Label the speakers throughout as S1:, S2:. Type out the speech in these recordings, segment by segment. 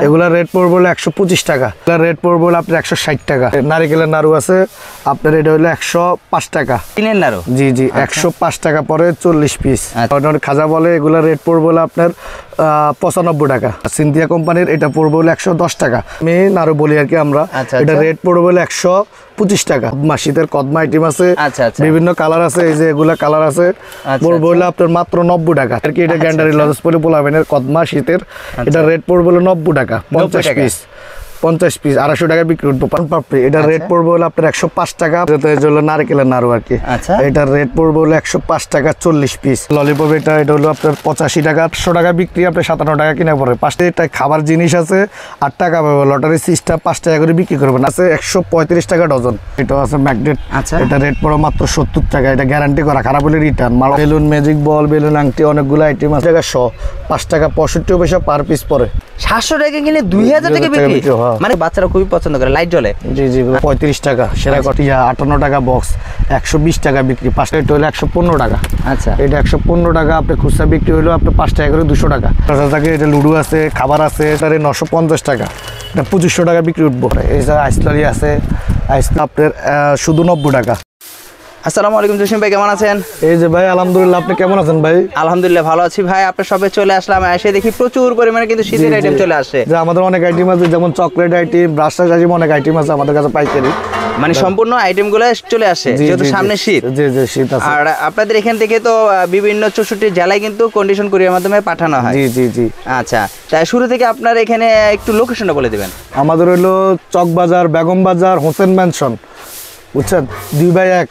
S1: এগুলা রেট পড়বে হলো 125 টাকা। এগুলা রেট পড়বে হলো আপনার 160 টাকা। নারিকেলের নাড়ু আছে আপনার এটা হলো 105 টাকা।
S2: টিনের নাড়ু?
S1: জি জি 105 টাকা পরে 40 পিস। খাজা বলে এগুলা রেট পড়বে হলো আপনার 95 টাকা। সিনথিয়া কোম্পানির এটা পড়বে হলো 110 টাকা। আমি নাড়ু বলি আর কি আমরা। এটা রেট পড়বে হলো 125 টাকা। শীতের কদমা আইটেম আছে, বিভিন্ন কালার আছে, এই যে এগুলা কালার আছে, পড়বে হলো আপনার মাত্র 90 টাকা আর কি। এটা গ্যান্ডারি লজেস পরে পোলাবেন কদমা শীতের, এটা রেট পড়বে হলো 90 টাকা। 50 পিস 50 পিস 250 টাকা বিক্রি করবো। পানপাপড়ি এটা রেট পড়বে হলো আপনার 105 টাকা। হলো নারকেলের নাড়ু আর কি। এটার রেট পড়বে হলো 105 টাকা 40 পিস। ললিপপ এটা হলো আপনার 85 টাকা। 100 টাকা বিক্রি, আপনার 57 টাকা কিনা পড়ে। 5টা এটা খাবার জিনিস আছে 8 টাকা পাবে। লটারি সিস্টেম 5 টাকা করে বিক্রি করবেন। আছে 135 টাকা ডজন। এটা আছে ম্যাগনেট, এটা রেট পড়ে মাত্র 70 টাকা। এটা গ্যারান্টি করা, খারাপ হলে return. Balloon, magic ball, balloon আংটি, অনেকগুলো আইটেম আছে। 5 টাকা 65 পয়সা পার পিস পড়ে।
S2: 700 টাকা কিনে 2000 টাকা বিক্রি, মানে বাচ্চারা খুবই পছন্দ করে, লাইট জ্বলে।
S1: জি জি 35 টাকা। সেরা কটিয়া 58 টাকা বক্স, 120 টাকা বিক্রি। 5টা এটা হলো 115 টাকা। আচ্ছা, এটা 115 টাকা। আপনি খুচরা বিক্রি হলো আপনার 5 টাকা করে 200 টাকা। এটা লুডু আছে, খাবার আছে, এটা 950 টাকা। এটা 2500 টাকা বিক্রি উঠবো। এই যে আইসলারি আছে, আইসলা আপনার শুধু 90 টাকা।
S2: আসসালামু আলাইকুম জসিম ভাই, কেমন আছেন?
S1: এই যে ভাই আলহামদুলিল্লাহ, আপনি কেমন আছেন ভাই?
S2: আলহামদুলিল্লাহ ভালো আছি ভাই। আপনার সবে চলে আসলাম, এসে দেখি প্রচুর পরিমাণে কিন্তু শীতের আইটেম চলে আসে।
S1: যে আমাদের অনেক আইটেম আছে, যেমন চকলেট আইটেম, ব্রাশ আইটেম, অনেক আইটেম আছে আমাদের কাছে পাইকারি।
S2: মানে সম্পূর্ণ আইটেমগুলো চলে আসে যেহেতু সামনে শীত।
S1: জি জি শীত আছে।
S2: আর আপনাদের এখান থেকে তো বিভিন্ন 64 জেলায় কিন্তু কন্ডিশন কুরিয়ার মাধ্যমে পাঠানো হয়।
S1: জি জি জি।
S2: আচ্ছা, তাই শুরু থেকে আপনার এখানে একটু লোকেশনটা বলে দিবেন।
S1: আমাদের হলো চকবাজার, বেগম বাজার, হোসেন ম্যানশন, বুঝছেন, 2/1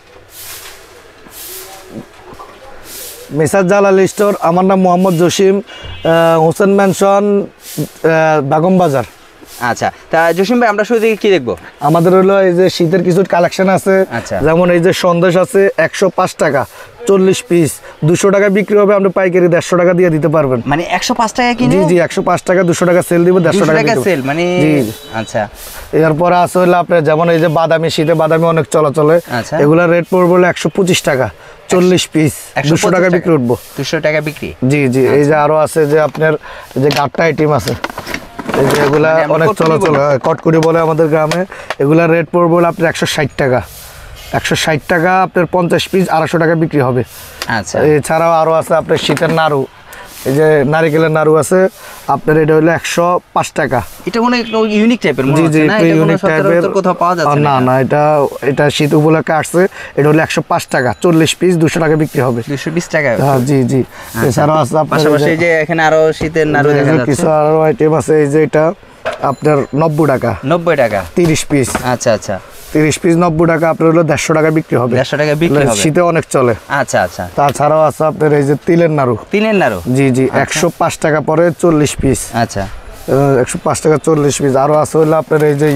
S1: মেসার জালাল স্টোর। আমার নাম মোহাম্মদ জসিম, হোসেন ম্যানশন, বেগম বাজার।
S2: আচ্ছা, তা জসিম ভাই আমরা শুরু থেকে কি দেখবো?
S1: আমাদের হলো এই যে শীতের কিছু কালেকশন আছে। যেমন এই যে সন্দেশ আছে 105 টাকা 40 পিস, 200 টাকা বিক্রি হবে। আপনি পাইকারি 150 টাকা দিয়ে দিতে পারবেন।
S2: মানে 105 টাকা কিনে?
S1: জি জি 105 টাকা, 200 টাকা সেল দিব, 150 টাকা
S2: সেল মানে। আচ্ছা,
S1: এরপরে আছে হলো আপনার যেমন এই যে বাদামি, শীতে বাদামি অনেক চলাচলে, এগুলা রেট পড়বে হলো 125 টাকা 40 পিস, 200 টাকা বিক্রি উঠবো।
S2: 200 টাকা বিক্রি।
S1: জি জি। এই যে আরো আছে যে আপনার যে গাট্টা আইটেম আছে, এই যে এগুলা অনেক চলাচল, কটকুরি বলে আমাদের গ্রামে। এগুলা রেট পড়বে হলো আপনার 160 টাকা। 160 টাকা আপনার 50 পিস 250 টাকা বিক্রি হবে। আচ্ছা, এছাড়াও আরো আছে আপনার শীতের নাড়ু, এই যে নারিকেলের নাড়ু আছে আপনার, এটা হলো 105 টাকা।
S2: এটা কোনো ইউনিক টাইপের মনে হচ্ছে না? এটা কোনো সচরাচর কোথাও পাওয়া যাচ্ছে না।
S1: না, এটা শীত উপলক্ষে আসছে। এটা হলো 105 টাকা 40 পিস, 200 টাকা বিক্রি হবে।
S2: 220 টাকা? হ্যাঁ
S1: জি জি। এছাড়াও আছে আপনার
S2: পাশাপাশি যে এখানে আরো শীতের নাড়ু দেখা যাচ্ছে,
S1: কিছু আরো আইটেম আছে। এই যে এটা আপনার 90 টাকা।
S2: 90 টাকা
S1: 30 পিস।
S2: আচ্ছা আচ্ছা,
S1: 30 পিস 90 টাকা, আপনার হলো 150 টাকা বিক্রি হবে।
S2: 150 টাকা বিক্রি হবে,
S1: শীতে অনেক চলে।
S2: আচ্ছা আচ্ছা।
S1: তাছাড়াও আছে আপনার এই যে তিলের নাড়ু। তিলের নাড়ু? জি জি 105 টাকা পরে 40 পিস। আচ্ছা, 105 টাকা 40 পিস। আরো আছে হলো আপনার এই যে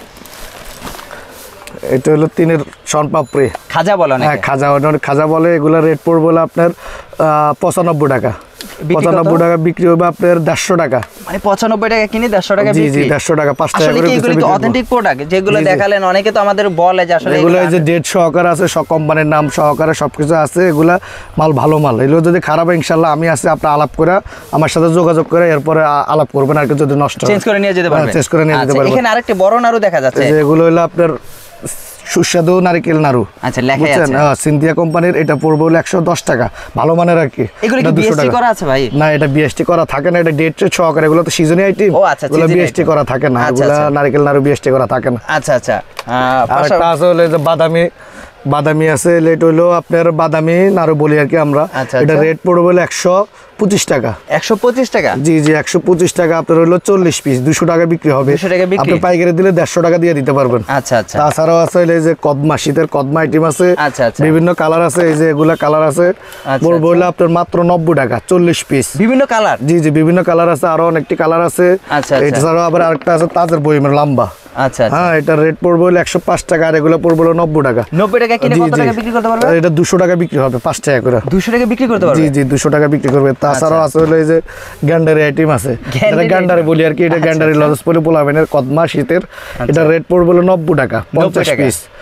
S1: এটা হলো তিনের শনপাপড়ি,
S2: খাজা বলে। হ্যাঁ
S1: খাজা বলে। এগুলা রেট পড়বে হলো আপনার 95 টাকা। 95 টাকা বিক্রি হবে আপনার 150 টাকা। মানে
S2: 95 টাকা কিনে 150 টাকা বিক্রি? জি জি
S1: 150 টাকা। 5 টাকা করে।
S2: এগুলো তো অথেন্টিক প্রোডাক্ট যেগুলো দেখালেন, অনেকে তো আমাদের বলে যে আসলে
S1: এগুলো এই যে ডেট সহকারে আছে, সব কোম্পানির নাম সহকারে সবকিছু আছে। এগুলা মাল ভালো মাল। এগুলো যদি খারাপ হয় ইনশাআল্লাহ আমি আছি, আপনি আলাপ করে আমার সাথে যোগাযোগ করে এরপরে আলাপ করবেন। আর যদি নষ্ট
S2: চেঞ্জ করে নিয়ে যেতে পারবেন।
S1: চেঞ্জ করে নিয়ে যেতে পারবেন।
S2: এখানে আরেকটা বড় নাড়ু দেখা যাচ্ছে,
S1: এগুলো হলো আপনার সুস্বাদু নারকেল নাড়ু।
S2: আচ্ছা, লেখা আছে
S1: সিনথিয়া কোম্পানির। এটা পড়বে হলো 110 টাকা, ভালো মানের আর কি।
S2: এগুলো কি বিএসটি করা আছে ভাই? না, এটা
S1: বিএসটি করা থাকে না, এটা ডেট সহকারে। এগুলো তো সিজনাল আইটেম, এগুলো বিএসটি করা থাকে না। এগুলো নারকেল নাড়ু বিএসটি করা থাকে না।
S2: আচ্ছা আচ্ছা।
S1: আর একটা আছে হলো যে বাদামি আছে। লেট হলো আপনার বাদামি নাড়ু বলি আর কি আমরা। এটা রেট পড়বে হলো 125 টাকা।
S2: 125 টাকা?
S1: জি জি 125 টাকা। আপনার হলো 40 পিস, 200 টাকা বিক্রি হবে।
S2: 200 টাকা বিক্রি?
S1: আপনি পাইকারি দিলে 150 টাকা দিয়ে দিতে পারবেন।
S2: আচ্ছা আচ্ছা।
S1: তাছাড়াও আছে এই যে কদমা, শীতের কদমা আইটেম আছে। আচ্ছা আচ্ছা। বিভিন্ন কালার আছে, এই যে এগুলা কালার আছে। পড়বে হলো আপনার মাত্র 90 টাকা 40 পিস।
S2: বিভিন্ন কালার? জি
S1: জি বিভিন্ন কালার আছে, আরো অনেকটি কালার আছে। আচ্ছা, এছাড়াও আবার আরেকটা আছে তাজের বইমের লম্বা। আচ্ছা, হ্যাঁ এটা রেট পড়বে হলো 105 টাকা। আর এগুলো পড়বে হলো 90 টাকা।
S2: 90 টাকা কিনে কত টাকা বিক্রি করতে পারবে?
S1: এটা 200 টাকা বিক্রি হবে, 5 টাকা করে।
S2: 200 টাকা বিক্রি করতে পারবে?
S1: জি জি 200 টাকা বিক্রি করবে। তাছাড়াও আছে হলো এই যে গ্যান্ডারি আইটেম আছে, এটা গ্যান্ডারি বলি আর কি। এটা গ্যান্ডারি লজেস পরে পোলাবেন কদমা শীতের। এটা রেট পড়বে হলো 90 টাকা 50 পিস।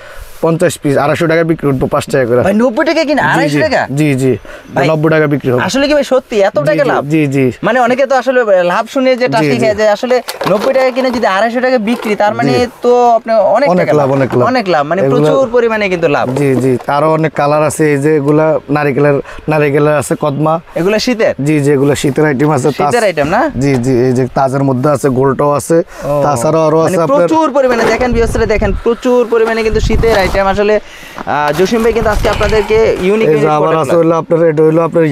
S1: 50 পিস 250 টাকা বিক্রি করবো 5 টাকা করে।
S2: ভাই 90 টাকা কিনা 250 টাকা?
S1: জি জি 90 টাকা বিক্রি হবে।
S2: আসলে কি ভাই সত্যি এত টাকা লাভ?
S1: জি জি
S2: মানে অনেকে তো আসলে লাভ শুনে যে টাকা খেয়ে যায়, আসলে 90 টাকা কিনে যদি 250 টাকা বিক্রি, তার মানে তো আপনি অনেক টাকা লাভ, অনেক লাভ, মানে প্রচুর পরিমাণে কিন্তু লাভ।
S1: জি জি তারও অনেক কালার আছে, এই যে এগুলা নারিকেলের আছে কদমা,
S2: এগুলা শীতের?
S1: জি জি এগুলা শীতের আইটেম আছে,
S2: শীতের আইটেম না?
S1: জি জি এই যে তাজের মধ্যে আছে, গোলটাও আছে, তাছাড়াও আরো আছে আপনার
S2: প্রচুর পরিমাণে। দেখেন ভিউয়ার্সরা, দেখেন প্রচুর পরিমাণে কিন্তু শীতের আইটেম। আসলে জসিম ভাই কিন্তু আজকে আপনাদেরকে ইউনিক
S1: আবার আছে হলো আপনার, এটা হলো আপনার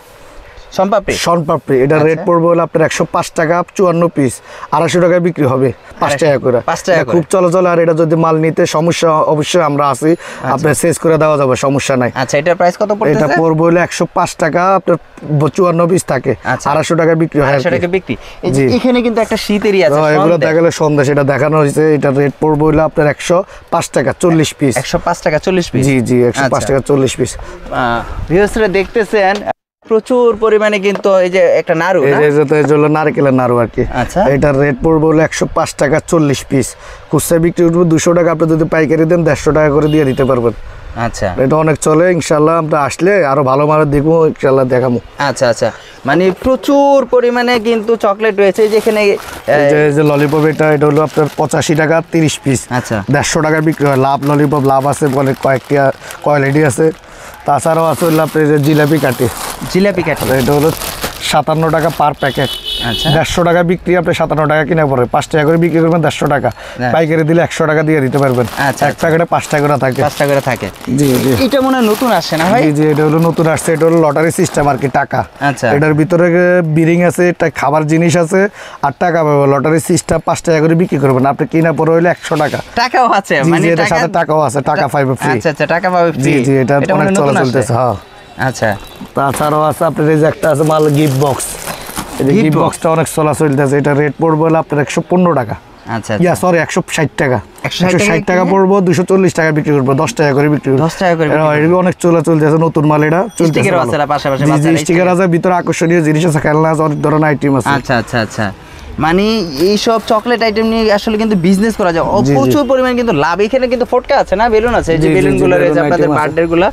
S1: শনপাপড়ি। এটা রেট পড়বে হলো আপনার 105 টাকা, 54 পিস 250 টাকায় বিক্রি হবে 5 টাকা করে। খুব চলাচল। আর এটা যদি মাল নিতে সমস্যা অবশ্যই আমরা আছি, আপনার সেজ করে দেওয়া যাবে, সমস্যা নাই।
S2: আচ্ছা, এটার প্রাইস কত পড়তেছে?
S1: এটা পড়বে হলো 105 টাকা, আপনার 54 পিস থাকে, 250 টাকা বিক্রি হয়।
S2: 250 টাকা বিক্রি। এখানে কিন্তু একটা শীতেরই আছে,
S1: এগুলো দেখালে সন্দেশ, এটা দেখানো হয়েছে। এটা রেট পড়বে হলো আপনার 105 টাকা 40 পিস।
S2: 105 টাকা 40 পিস?
S1: জি জি 105 টাকা 40 পিস।
S2: ভিউয়ার্সরা দেখতেছেন প্রচুর পরিমাণে কিন্তু এই যে একটা নাড়ু,
S1: এই যে নারকেলের নাড়ু আর কি।
S2: আচ্ছা,
S1: এটার রেট পড়বে হলো 105 টাকা 40 পিস। খুচরা বিক্রি করবো 200 টাকা, আপনি যদি পাইকারি দেন 150 টাকা করে দিয়ে দিতে পারবেন।
S2: আচ্ছা, এটা
S1: অনেক চলে। ইনশাল্লাহ আমরা আসলে আরো ভালো মাল দেখবো, ইনশাল্লাহ দেখাবো।
S2: আচ্ছা আচ্ছা, মানে প্রচুর পরিমাণে কিন্তু চকলেট রয়েছে। যেখানে
S1: এই যে ললিপপ, এটা হলো আপনার 85 টাকা 30 পিস।
S2: আচ্ছা,
S1: 150 টাকা বিক্রি হয়। ললিপপ লাভ আছে, বলে কয়েকটি কোয়ালিটি আছে। তাছাড়াও আছে হলো আপনার জিলাপি কাঠি। এটা হলো 57 টাকা পার প্যাকেট।
S2: আচ্ছা,
S1: 150 টাকা বিক্রি, আপনি 57 টাকা কিনা পড়ে 5 টাকা করে বিক্রি করবেন, 150 টাকা। পাইকারি দিলে 100 টাকা দিয়ে দিতে পারবেন।
S2: আচ্ছা,
S1: এক প্যাকেটে 5 টাকা করে থাকে।
S2: 5 টাকা করে থাকে।
S1: জি জি
S2: এটা মনে হয় নতুন আসছে না ভাই?
S1: জি জি এটা হলো নতুন আসছে। এটা হলো লটারি সিস্টেম আর কি, টাকা।
S2: আচ্ছা,
S1: এটার ভিতরে বিরিং আছে, এটা খাবার জিনিস আছে, আর টাকা পাবে। লটারি সিস্টেম 5 টাকা করে বিক্রি করবেন, আপনি কিনা পড়ে হইলে 100 টাকা।
S2: টাকাও আছে?
S1: মানে এটার সাথে টাকাও আছে, টাকা পাইবে ফ্রি।
S2: আচ্ছা আচ্ছা, টাকা পাবে ফ্রি।
S1: জি জি এটা অনেক চলতেছে। হ্যাঁ
S2: আচ্ছা,
S1: তাছাড়াও আছে আপনার এই যে একটা আছে মাল গিফট বক্স। এই গিফট বক্সটা অনেক চলতেছে। এটা রেট পড়বে হলো আপনার 115 টাকা।
S2: আচ্ছা,
S1: ইয়া সরি 160 টাকা। 160 টাকা পড়বো, 240 টাকা বিক্রি করবো, 10 টাকা করে বিক্রি করবো।
S2: 10 টাকা করে
S1: অনেক চলতেছে, নতুন মাল। এটা
S2: স্টিকার আছে পাশাপাশি,
S1: স্টিকার আছে, ভিতরে আকর্ষণীয় জিনিস আছে, খেলনা আছে, অনেক ধরনের আইটেম আছে।
S2: আচ্ছা আচ্ছা আচ্ছা, মানে এইসব চকলেট আইটেম নিয়ে আসলে কিন্তু বিজনেস করা যায়, প্রচুর পরিমাণে কিন্তু লাভ। এখানে কিন্তু ফটকা আছে না, বেলুন আছে, এই যে বেলুন গুলো রয়েছে আপনাদের বার্থডে গুলা।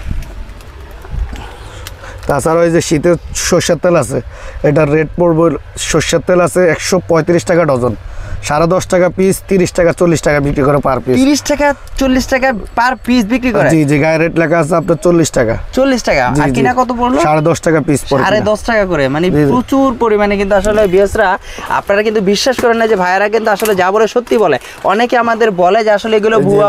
S1: তাছাড়া ওই যে শীতের সরষের তেল আছে, এটার রেট পড়বে, সরষের তেল আছে 135 টাকা ডজন, 10.5 টাকা পিস, 30 টাকা 40 টাকা বিক্রি করে পার পিস।
S2: 30 টাকা 40 টাকা পার পিস বিক্রি করে?
S1: জি জি গায়ে রেট লেখা আছে আপনার 40 টাকা।
S2: 40 টাকা। আর কিনা কত পড়লো?
S1: 10.5 টাকা পিস পড়ে।
S2: 10.5 টাকা করে, মানে প্রচুর পরিমাণে কিন্তু আসলে ভিউয়ার্সরা, আপনারা কিন্তু বিশ্বাস করেন না যে ভাইয়ারা কিন্তু আসলে যা বলে সত্যি বলে। অনেকে আমাদের বলে যে আসলে এগুলো ভুয়া।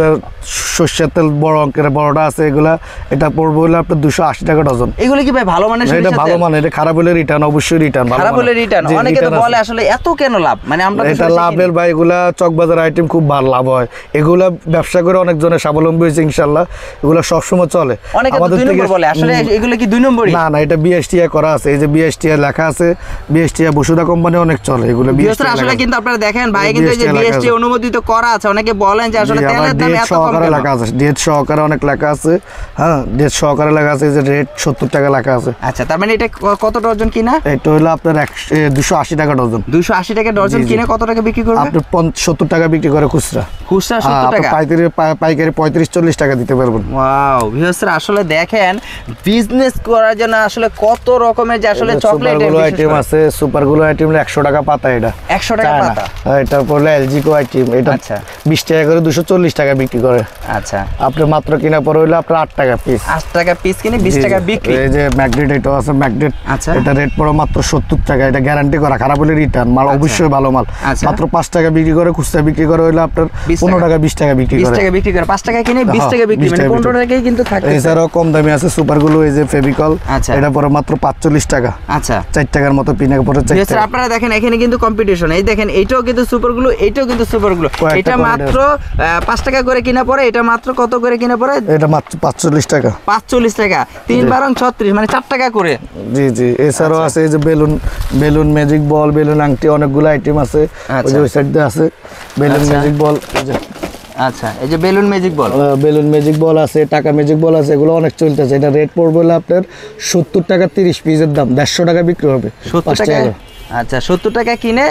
S1: সরষের তেল বড় অঙ্কের বড়টা আছে, এগুলা এটা পড়বে হলো আপনার 280 টাকা ডজন।
S2: এগুলো কি ভাই ভালো মানের?
S1: এটা ভালো মানের। এটা খারাপ হলে রিটার্ন, অবশ্যই রিটার্ন।
S2: খারাপ হলে রিটার্ন। অনেকে তো বলে আসলে এত কেন লাভ, মানে আমরা
S1: এটা লাভের ভাই, এগুলা চকবাজার আইটেম খুব ভালো লাভ হয়। এগুলা ব্যবসা করে অনেক জনের স্বাবলম্বী হয়েছে ইনশাআল্লাহ। এগুলা সবসময় চলে।
S2: অনেকে তো 2 নম্বর বলে, আসলে এগুলো কি 2 নম্বরই?
S1: না না, এটা বিএসটিআই করা আছে। এই যে বিএসটিআই লেখা আছে, বিএসটিআই বসুধা কোম্পানি অনেক চলে এগুলো।
S2: বিএসটিআই আসলে কিন্তু আপনারা দেখেন ভাই, কিন্তু এই যে বিএসটিআই অনুমোদিত করা আছে। অনেকে বলেন যে আসলে তেলের দাম এত কম কেন?
S1: লেখা আছে ডেট সহকারে, অনেক লেখা আছে। হ্যাঁ, ডেট সহকারে লেখা আছে, যে রেট 70 টাকা লেখা আছে।
S2: আচ্ছা, তার মানে এটা কত ডজন কিনা?
S1: এটা হলো আপনার 280 টাকা ডজন।
S2: 280 টাকা ডজন কিনে কত টাকা বিক্রি করবে?
S1: আপনি 70 টাকা বিক্রি করে খুচরা।
S2: 70 টাকা।
S1: পাইকারি 35-40 টাকা দিতে পারবেন।
S2: ওয়াও ভিউয়ার্সরা, আসলে দেখেন বিজনেস করার জন্য আসলে কত রকমের যে আসলে চকলেট
S1: আইটেম আছে। সুপার গুলো আইটেম 100 টাকা পাতা। এটা
S2: 100 টাকা পাতা।
S1: এটা পড়লে এলজি কো আইটেম। এটা 20 টাকা করে 240 টাকা বিক্রি করে।
S2: আচ্ছা,
S1: আপনি মাত্র কিনা পড়ে হইলো আপনার 8 টাকা পিস।
S2: 8 টাকা পিস কিনে 20 টাকা বিক্রি।
S1: এই যে ম্যাগনেট, এটা আছে ম্যাগনেট।
S2: আচ্ছা,
S1: এটা রেট পড়ে মাত্র 70 টাকা। এটা গ্যারান্টি করা, খারাপ হলে রিটার্ন। মাল অবশ্যই ভালো মাল। মাত্র 5 টাকা বিক্রি করে, খুচরা বিক্রি করে হইলো আপনার 15 টাকা 20 টাকা বিক্রি করে।
S2: 20 টাকা বিক্রি করে, 5 টাকা কিনে 20 টাকা বিক্রি, মানে 15 টাকাই কিন্তু থাকে।
S1: এছাড়াও কম দামি আছে সুপার গুলো, এই যে ফেভিকল। এটা পড়ে মাত্র 45 টাকা।
S2: আচ্ছা,
S1: 4 টাকার মতো পিনে পড়ে 4 টাকা।
S2: আপনারা দেখেন এখানে কিন্তু কম্পিটিশন। এই দেখেন এইটাও কিন্তু সুপার গুলো, এইটাও কিন্তু সুপার গুলো। এটা মাত্র 5 টাকা করে কিনা পড়ে। এটা মাত্র কত করে কিনা পড়ে?
S1: এটা মাত্র 45 টাকা।
S2: 45 টাকা। 3 12 36, মানে 4 টাকা করে।
S1: জি জি। এছাড়াও আছে এই যে বেলুন ম্যাজিক বল, বেলুন আংটি, অনেকগুলো আইটেম আছে। ওই যে ওই সাইড দিয়ে আছে বেলুন ম্যাজিক বল।
S2: আচ্ছা, এই যে বেলুন ম্যাজিক বল আছে, টাকা ম্যাজিক বল আছে, এগুলো অনেক চলতেছে। এটা রেট পড়বে হলো আপনার 70 টাকা 30 পিসের দাম, 150 টাকা বিক্রি হবে। 70 টাকা আচ্ছা 70 টাকা কিনে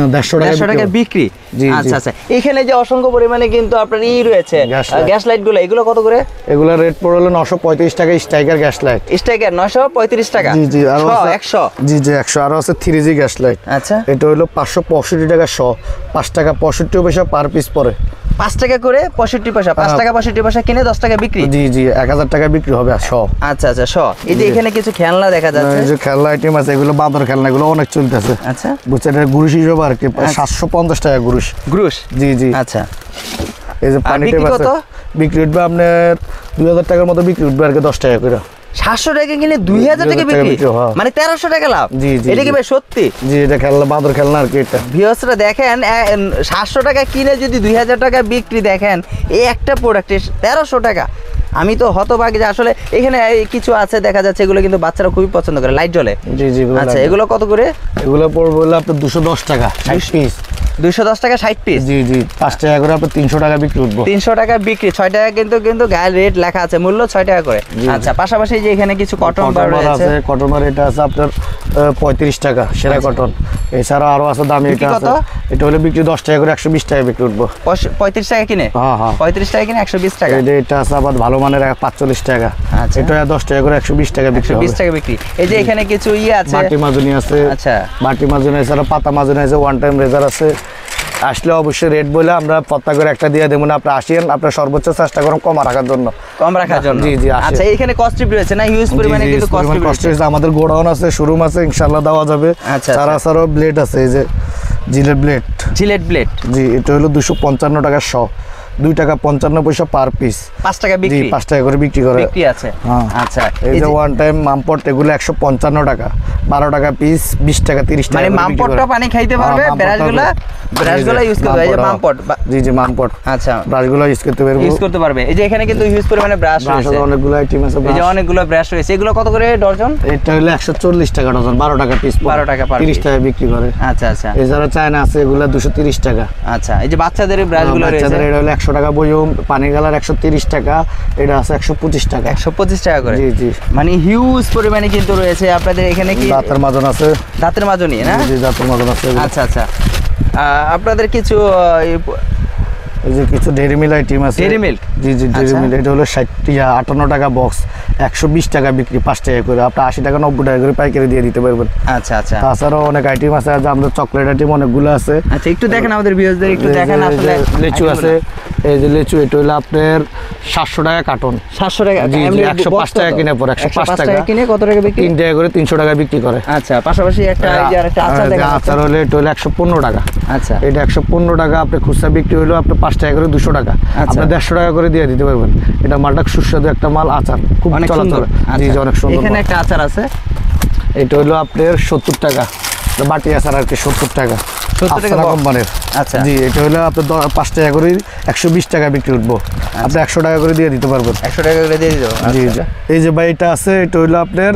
S1: 150
S2: টাকা বিক্রি।
S1: জি,
S2: আচ্ছা আচ্ছা, এখানে যে অসংখ্য পরিমাণে কিন্তু আপনার ই রয়েছে গ্যাস লাইট গুলো, এগুলো কত করে?
S1: এগুলো রেট পড়লো 935 টাকা স্ট্রাইকার গ্যাস লাইট।
S2: স্ট্রাইকার 935 টাকা।
S1: জি জি, আর
S2: 100
S1: জি জি 100। আর আছে 3G গ্যাস লাইট।
S2: আচ্ছা,
S1: এটা হলো 565 টাকা 100, 5 টাকা 65 পয়সা পার পিস পড়ে।
S2: 5 টাকা করে 65 পয়সা, 5 টাকা 65 পয়সা কিনে 10 টাকা বিক্রি।
S1: জি জি, 1000 টাকা বিক্রি হবে 100।
S2: আচ্ছা আচ্ছা 100। এই যে এখানে কিছু খেলনা দেখা যাচ্ছে,
S1: এই যে খেলনা আইটেম আছে, এগুলো বাঁদর খেলনা, এগুলো অনেক চলতেছে।
S2: আচ্ছা,
S1: বুঝছেন, এটা গুরুশ হিসেবে আর কি 750 টাকা গুরুশ।
S2: গ্রুশ।
S1: জি জি।
S2: আচ্ছা,
S1: এই যে পানি টেপ আছে, বিক্রি উঠবে আপনার 2000 টাকার মতো বিক্রি উঠবে আর কি 10 টাকা করে।
S2: 700 টাকা কিনে 2000 টাকা বিক্রি, মানে 1300 টাকা লাভ।
S1: জি জি,
S2: এটা কি ভাই সত্যি?
S1: জি, এটা খেলনা, বাঁদর খেলনা আর কি। এটা
S2: ভিউয়ার্সরা দেখেন, 700 টাকা কিনে যদি 2000 টাকা বিক্রি, দেখেন এই একটা প্রোডাক্টে 1300 টাকা। আমি তো হতবাক যে আসলে এখানে কিছু আছে দেখা যাচ্ছে, এগুলো কিন্তু বাচ্চারা খুবই পছন্দ করে, লাইট জ্বলে।
S1: জি জি।
S2: আচ্ছা, এগুলো কত করে?
S1: এগুলো পড়বে হলো আপনার 210 টাকা 60 পিস।
S2: 210 টাকা 60 পিস।
S1: জি জি, 5 টাকা করে আপনার 300 টাকা বিক্রি উঠবো।
S2: 300 টাকা বিক্রি, 6 টাকা কিন্তু গায়ের রেট লেখা আছে, মূল্য 6 টাকা করে। আচ্ছা, পাশাপাশি যে এখানে কিছু কটন বার আছে,
S1: কটন বার এটা আছে আপনার 35 টাকা সেরা কটন। এছাড়া আরো আছে দামি, এটা আছে, এটা হলো বিক্রি 10 টাকা করে 120 টাকা বিক্রি উঠবো।
S2: 35 টাকা কিনে?
S1: হ্যাঁ হ্যাঁ,
S2: 35 টাকা কিনে 120 টাকা।
S1: এটা আছে আবার ভালো মানের 45 টাকা।
S2: আচ্ছা,
S1: এটা 10 টাকা করে 120 টাকা বিক্রি হবে।
S2: 120 টাকা বিক্রি। এই যে এখানে কিছু আছে,
S1: বাটি মাজুনি আছে।
S2: আচ্ছা,
S1: বাটি মাজুনি, এছাড়া পাতা মাজুনি আছে, ওয়ান টাইম রেজার আছে। আসলে অবশ্যই রেট বলে আমরা পত্তা করে একটা দিয়ে দেবো না, আপনি আসেন, আপনার সর্বোচ্চ চেষ্টা করুন কম রাখার জন্য।
S2: কম রাখার জন্য।
S1: জি জি।
S2: আচ্ছা, এখানে কস্টিপ রয়েছে না, হিউজ পরিমাণে কিন্তু কস্টিপ রয়েছে।
S1: আমাদের গোডাউন আছে, শোরুম আছে, ইনশাআল্লাহ দেওয়া যাবে।
S2: আচ্ছা,
S1: ছাড়াও ব্লেড আছে, এই যে জিলেট ব্লেড।
S2: জিলেট ব্লেড,
S1: জি, এটা হলো 255 টাকা 100, 2 টাকা 55 পয়সা পার পিস।
S2: 5 টাকা বিক্রি।
S1: 5 টাকা করে বিক্রি করে
S2: বিক্রি আছে। আচ্ছা,
S1: এই যে ওয়ান টাইম মামপট, এগুলো 155 টাকা, 12 টাকা পিস, 20 টাকা 30 টাকা।
S2: মানে মামপটটা পানি খাইতে পারবে, ব্রাশগুলো ইউজ করতে পারবে, এই যে মামপট।
S1: জি জি, মামপট।
S2: আচ্ছা,
S1: ব্রাশগুলো ইউজ করতে পারবে।
S2: এই যে এখানে কিন্তু হিউজ পরিমাণে ব্রাশ রয়েছে,
S1: অনেকগুলো আইটেম আছে।
S2: এই যে অনেকগুলো ব্রাশ রয়েছে, এগুলো কত করে ডজন?
S1: এটা হলো 140 টাকা ডজন, 12 টাকা পিস,
S2: 12 টাকা পার,
S1: 30 টাকা বিক্রি করে।
S2: আচ্ছা আচ্ছা।
S1: এছাড়া চায়না আছে, এগুলো 230 টাকা।
S2: আচ্ছা, এই যে বাচ্চাদের ব্রাশগুলো রয়েছে,
S1: বাচ্চাদের এটা হলো 100 টাকা বয়ম, পানি কালার 130 টাকা, এটা আছে 125 টাকা।
S2: 125 টাকা করে।
S1: জি জি,
S2: মানে হিউজ পরিমাণে কিন্তু রয়েছে আপনাদের এখানে। কি
S1: দাঁতের মাজন আছে?
S2: দাঁতের মাজনি না?
S1: জি, দাঁতের মাজন আছে।
S2: আচ্ছা আচ্ছা, আপনাদের কিছু
S1: এই যে কিছু ডেইরি মিল আইটেম আছে।
S2: Dairy Milk?
S1: জি জি, ডেইরি মিল। এটা হলো 58 টাকা বক্স, 120 টাকা বিক্রি, 5 টাকা করে। আপনি 80 টাকা 90 টাকা করে পাইকারি দিয়ে দিতে পারবেন।
S2: আচ্ছা আচ্ছা।
S1: তাছাড়াও অনেক আইটেম আছে, যে আমাদের চকলেট আইটেম অনেকগুলো আছে।
S2: আচ্ছা, একটু দেখেন আমাদের ভিউয়ারদের, একটু দেখেন আসলে।
S1: লিচু আছে, এই যে লিচু, এটা হলো আপনার 700 টাকা কার্টন।
S2: 700 টাকা?
S1: জি, 105 টাকা কিনে পড়ে, 105 টাকা
S2: কিনে কত টাকা বিক্রি?
S1: 3 টাকা করে 300 টাকা বিক্রি করে।
S2: আচ্ছা, পাশাপাশি একটা এই যে আরেকটা আচার দেখা যাচ্ছে।
S1: আচার হলে এটা হলো 115 টাকা।
S2: আচ্ছা,
S1: এটা 115 টাকা। আপনি খুচরা বিক্রি হলো আপনি 5 টাকা করে 200 টাকা, আপনি 150 টাকা করে দিয়ে দিতে পারবেন। এটা মালটা সুস্বাদু একটা মাল, আচার খুব চলাচল। জি জি, অনেক সুন্দর।
S2: এখানে একটা আচার আছে,
S1: এটা হলো আপনার 70 টাকা, বাটি আচার আর কি, 70 টাকা,
S2: 70 টাকা
S1: কোম্পানির।
S2: আচ্ছা,
S1: জি, এটা হলো আপনার 5 টাকা করে 120 টাকা বিক্রি উঠবো, আপনি 100 টাকা করে দিয়ে দিতে পারবেন।
S2: 100 টাকা করে দিয়ে দিতে।
S1: জি জি। এই যে ভাই এটা আছে, এটা হলো আপনার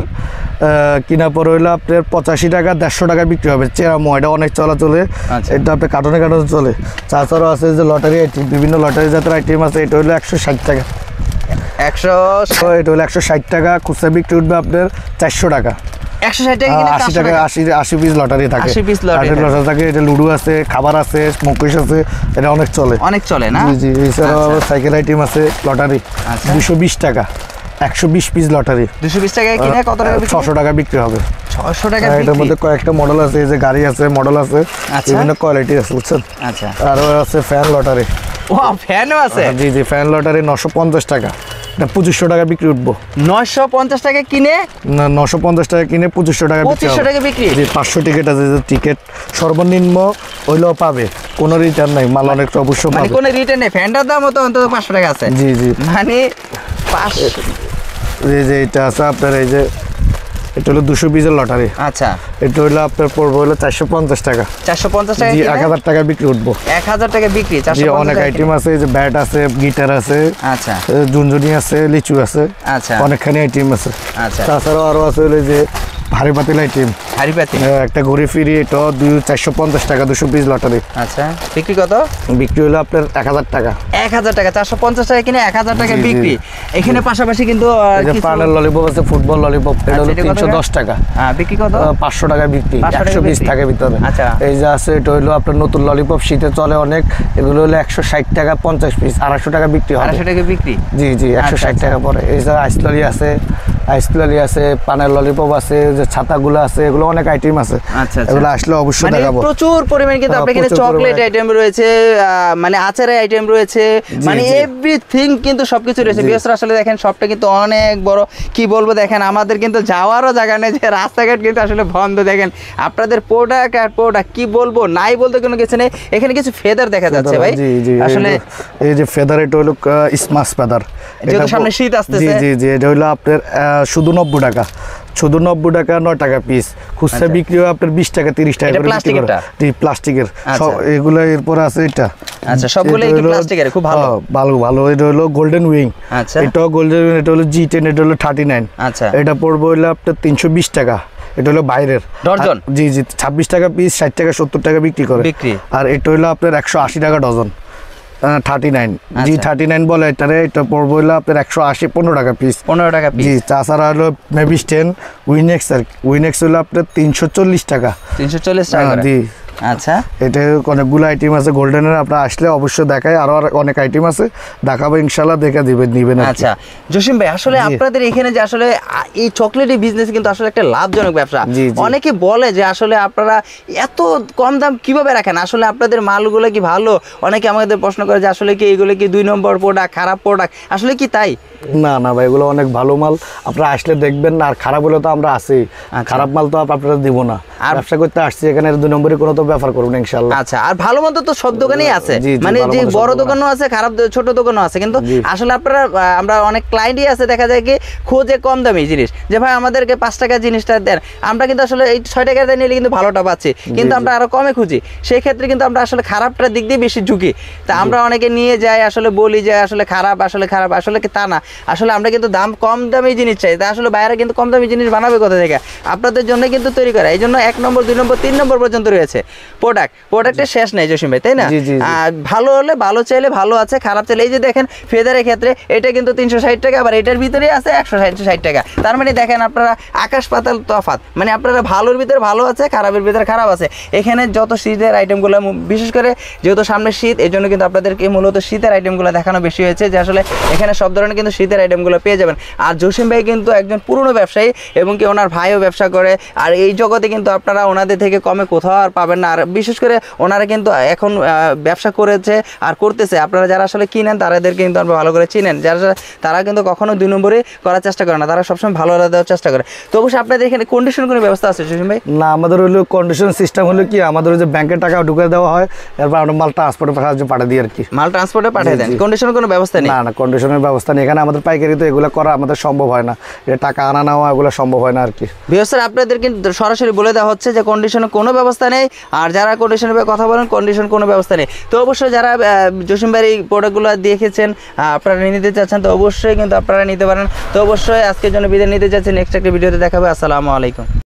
S1: কিনা পরে হইলো আপনার 85 টাকা, 150 টাকা বিক্রি হবে। চেরামো, এটা অনেক চলাচলে। এটা আপনার কার্টনে কার্টনে চলে। তাছাড়াও আছে যে লটারি আইটেম, বিভিন্ন লটারি জাতের আইটেম আছে। এটা হলো 160 টাকা।
S2: 100,
S1: এটা হলো 160 টাকা, খুচরা বিক্রি উঠবে আপনার 400 টাকা।
S2: 160 টাকা কিনে
S1: 80 টাকা, 80 পিস লটারি থাকে।
S2: 80 পিস লটারি
S1: থাকে। এটা লুডো আছে, খাবার আছে, স্মোকেশ আছে, এটা অনেক চলে,
S2: অনেক চলে না?
S1: জি জি। এছাড়াও সাইকেল আইটেম আছে, লটারি 220 টাকা, 120 পিস লটারি।
S2: 220 টাকা কিনে কত টাকা বিক্রি?
S1: 600 টাকা বিক্রি হবে।
S2: 600 টাকা বিক্রি।
S1: এটার মধ্যে কয়েকটা মডেল আছে, এই যে গাড়ি আছে, মডেল আছে, বিভিন্ন কোয়ালিটি আছে, বুঝছেন।
S2: আচ্ছা,
S1: আরও আছে ফ্যান লটারি।
S2: ও, ফ্যানও আছে?
S1: জি জি, ফ্যান লটারি 950 টাকা, এটা 2500 টাকা বিক্রি উঠবো।
S2: 950 টাকা কিনে?
S1: না, 950 টাকা কিনে 2500 টাকা বিক্রি।
S2: 2500 টাকা বিক্রি?
S1: জি, 500 টিকিট আছে, যে টিকিট সর্বনিম্ন হইলেও পাবে, কোনো রিটার্ন নাই, মাল অনেক অবশ্য পাবে।
S2: মানে কোনো রিটার্ন নেই, ফ্যানটার দাম তো অন্তত 500 টাকা আছে।
S1: জি জি,
S2: মানে 500।
S1: এই যে এটা আছে আপনার, এই যে এটা হলো 200 পিসের লটারি।
S2: আচ্ছা,
S1: এটা হলো আপনার পড়বে হলো 450 টাকা।
S2: 450 টাকা?
S1: জি, 1000 টাকা বিক্রি উঠবো।
S2: 1000 টাকা বিক্রি, 450
S1: অনেক আইটেম আছে, এই যে ব্যাট আছে, গিটার আছে,
S2: আচ্ছা,
S1: ঝুনঝুনি আছে, লিচু আছে,
S2: আচ্ছা,
S1: অনেকখানি আইটেম আছে।
S2: আচ্ছা।
S1: তাছাড়াও আরো আছে, ওই যে ভারী পাতিল আইটেম।
S2: হাড়ি পাতিল
S1: একটা ঘুরে ফিরি, এটা 450 টাকা 200 পিস লটারি।
S2: আচ্ছা, বিক্রি কত?
S1: বিক্রি হলো আপনার 1000 টাকা।
S2: 1000 টাকা, 450 টাকা কিনে 1000 টাকা বিক্রি। এখানে পাশাপাশি কিন্তু
S1: পানের ললিপপ আছে, ফুটবল ললিপপ, এটা হলো 310 টাকা।
S2: বিক্রি কত?
S1: 500 টাকা বিক্রি, 100 পিস থাকে ভিতরে।
S2: আচ্ছা,
S1: এই যে আছে, এটা হলো আপনার নতুন ললিপপ, শীতে চলে অনেক। এগুলো হলো 160 টাকা 50 পিস, 250 টাকা বিক্রি হয়।
S2: 250 টাকা বিক্রি,
S1: জি জি, 160 টাকা পরে। এই যে আইসললি আছে, আইসললি আছে, পানের ললিপপ আছে, যে ছাতাগুলো আছে, এগুলো অনেক আইটেম আছে।
S2: আচ্ছা,
S1: এগুলো আসলে অবশ্যই দেখাবো।
S2: প্রচুর পরিমাণে কিন্তু আপনার এখানে চকলেট আইটেম রয়েছে, মানে আচারের আইটেম রয়েছে, মানে এভরিথিং কিন্তু সবকিছু রয়েছে। বিশেষ আসলে দেখেন শপটা কিন্তু অনেক বড়, কি বলবো, দেখেন আমাদের কিন্তু যাওয়ারও জায়গা নেই, যে রাস্তাঘাট কিন্তু আসলে বন্ধ। দেখেন আপনাদের প্রোডাক্ট আর প্রোডাক্ট, কি বলবো, নাই বলতে কোনো কিছু নেই। এখানে কিছু ফেদার দেখা যাচ্ছে ভাই, আসলে
S1: এই যে ফেদার, এটা হলো স্মাস ফেদার,
S2: যেহেতু সামনে শীত আসতেছে।
S1: জি জি জি, এটা হলো আপনার শুধু 90 টাকা, শুধু 90 টাকা, 9 টাকা পিস। খুচরা বিক্রি হয় আপনার 20 টাকা 30 টাকা করে বিক্রি করে। জি, প্লাস্টিকের এগুলো। এরপর আছে এটা,
S2: আচ্ছা, সবগুলো কি প্লাস্টিকের? খুব ভালো
S1: ভালো ভালো। এটা হলো গোল্ডেন উইং।
S2: আচ্ছা,
S1: এটা গোল্ডেন উইং, এটা হলো G10, এটা হলো 39।
S2: আচ্ছা,
S1: এটা পড়বে হলো আপনার 320 টাকা। এটা হলো বাইরের
S2: ডজন।
S1: জি জি, 26 টাকা পিস, 60 টাকা 70 টাকা বিক্রি করে। আর এটা হলো আপনার 180 টাকা ডজন, 39 G39 বলে এটারে। এটা পড়বে হলো আপনার 180, 15 টাকা পিস,
S2: 15 টাকা পিস।
S1: জি, তাছাড়া হলো মেবিস 10 উইনেক্স, আর উইনেক্স হলো আপনার 340 টাকা।
S2: 340 টাকা, জি। আচ্ছা,
S1: এটা অনেকগুলো আইটেম আছে গোল্ডেনের, আপনারা আসলে অবশ্যই দেখায়, আরো অনেক আইটেম আছে, দেখাবো ইনশাল্লাহ, দেখে দিবেন, নিবেন।
S2: আচ্ছা জসিম ভাই, আসলে আপনাদের এখানে যে আসলে এই চকলেটের বিজনেস কিন্তু আসলে একটা লাভজনক ব্যবসা। অনেকে বলে যে আসলে আপনারা এত কম দাম কিভাবে রাখেন, আসলে আপনাদের মালগুলো কি ভালো? অনেকে আমাদের প্রশ্ন করে যে আসলে কি এগুলো কি 2 নম্বর প্রোডাক্ট, খারাপ প্রোডাক্ট, আসলে কি তাই?
S1: না না ভাই, এগুলো অনেক ভালো মাল, আপনারা আসলে দেখবেন না। আর খারাপ হলে তো আমরা আছি, খারাপ মাল তো আপনারা দিব না। ব্যবসা করতে আসছি এখানে, 2 নম্বরে কোনো তো ব্যাপার করবো না ইনশাল্লাহ।
S2: আচ্ছা, আর ভালো মন্দ তো সব দোকানেই আছে, মানে যে বড় দোকানও আছে, খারাপ ছোট দোকানও আছে, কিন্তু আসলে আপনারা, আমরা অনেক ক্লায়েন্টই আছে দেখা যায় কি খোঁজে কম দামি জিনিস, যে ভাই আমাদেরকে 5 টাকা জিনিসটা দেন। আমরা কিন্তু আসলে এই 6 টাকা দিয়ে নিলে কিন্তু ভালোটা পাচ্ছি, কিন্তু আমরা আরো কমে খুঁজি। সেই ক্ষেত্রে কিন্তু আমরা আসলে খারাপটার দিক দিয়ে বেশি ঝুঁকি। তা আমরা অনেকে নিয়ে যাই, আসলে বলি যে আসলে খারাপ, আসলে খারাপ, আসলে কি তা না। আসলে আমরা কিন্তু দাম কম দামি জিনিস চাই, তা আসলে বাইরে কিন্তু কম দামি জিনিস বানাবে কোথা থেকে? আপনাদের জন্য কিন্তু তৈরি করা। এই জন্য 1 নম্বর 2 নম্বর 3 নম্বর পর্যন্ত রয়েছে প্রোডাক্টের শেষ নেই জসিম ভাই, তাই না? ভালো হলে ভালো চাইলে ভালো আছে, খারাপ চাইলে, এই যে দেখেন ফেদারের ক্ষেত্রে এটা কিন্তু 360 টাকা, আবার এটার ভিতরে আছে 160 টাকা। তার মানে দেখেন আপনারা আকাশ পাতাল তফাৎ, মানে আপনারা ভালোর ভিতরে ভালো আছে, খারাপের ভিতরে খারাপ আছে। এখানে যত শীতের আইটেমগুলো, বিশেষ করে যেহেতু সামনে শীত, এই জন্য কিন্তু আপনাদেরকে মূলত শীতের আইটেমগুলো দেখানো বেশি হয়েছে, যে আসলে এখানে সব ধরনের কিন্তু শীতের আইটেমগুলো পেয়ে যাবেন। আর জসিম ভাই কিন্তু একজন পুরনো ব্যবসায়ী, এবং কি ওনার ভাইও ব্যবসা করে, আর এই জগতে কিন্তু আপনারা ওনাদের থেকে কমে কোথাও আর পাবেন না। আর বিশেষ করে ওনারা কিন্তু এখন ব্যবসা করেছে আর করতেছে। আপনারা যারা আসলে কিনেন তাদের কিন্তু আমরা ভালো করে চিনেন, যারা তারা কিন্তু কখনো 2 নম্বরে করার চেষ্টা করে না, তারা সবসময় ভালো দেওয়ার চেষ্টা করে। তো অবশ্যই আপনাদের এখানে কন্ডিশন কোনো ব্যবস্থা আছে জসিম ভাই?
S1: না, আমাদের হলো কন্ডিশন সিস্টেম হলো কি, আমাদের যে ব্যাংকের টাকা ঢুকে দেওয়া হয়, এরপর আমরা মাল ট্রান্সপোর্টে পাঠিয়ে দিই আর কি।
S2: মাল ট্রান্সপোর্টে পাঠিয়ে দেন, কন্ডিশনের কোনো ব্যবস্থা নেই?
S1: না না, কন্ডিশনের ব্যবস্থা নেই এখানে। আমাদের পাইকারি তো এগুলো করা আমাদের সম্ভব হয় না, এটা টাকা আনা নেওয়া এগুলো সম্ভব হয় না আর কি।
S2: বিশেষ আপনাদের কিন্তু সরাসরি বলে দেওয়া হচ্ছে যে কন্ডিশনের কোনো ব্যবস্থা নেই, আর যারা কন্ডিশনের কথা বলেন কন্ডিশন কোনো ব্যবস্থা নেই। তো অবশ্যই যারা জসিম ভাইয়ের এই প্রোডাক্টগুলো দেখেছেন, আপনারা নিতে চাচ্ছেন, তো অবশ্যই কিন্তু আপনারা নিতে পারেন। তো অবশ্যই আজকের জন্য বিদায় নিতে চাচ্ছেন, নেক্সট একটা ভিডিওতে দেখাবে। আসসালামু আলাইকুম।